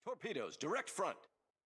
Torpedoes, direct front.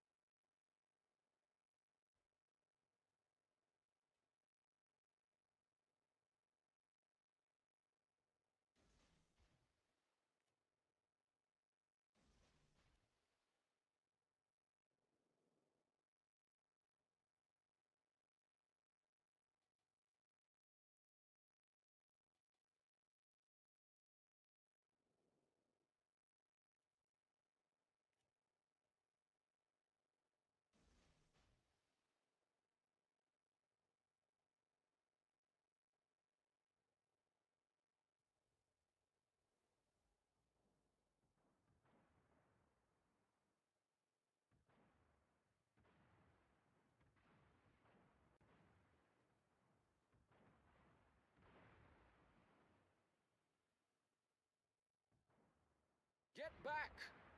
Get back!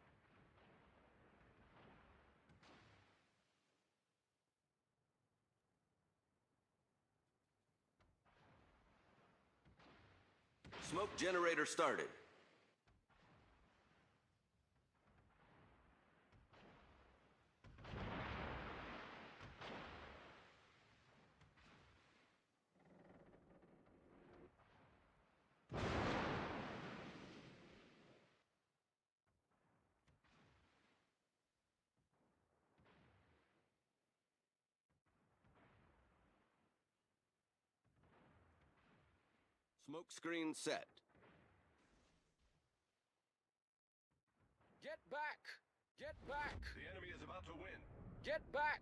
Smoke generator started. Smoke screen set. Get back! Get back! The enemy is about to win. Get back!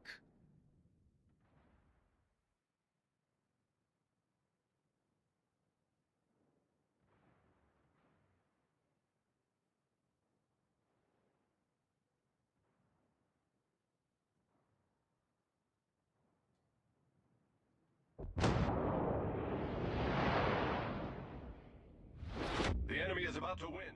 The enemy is about to win.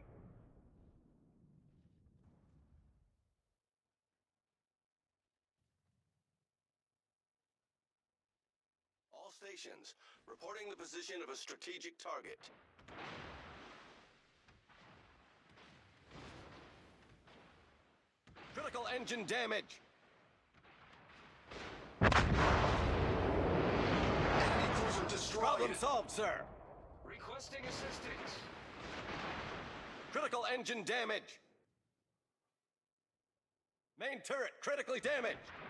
All stations, reporting the position of a strategic target. Critical engine damage. Enemy cruiser destroyed. Problem solved, sir. Requesting assistance. Critical engine damage. Main turret critically damaged.